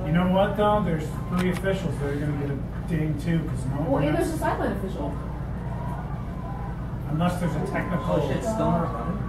You know what though? There's 3 officials that are going to get a ding too, because no. Well, and there's a sideline official. Unless there's a technical. Oh shit, still not running?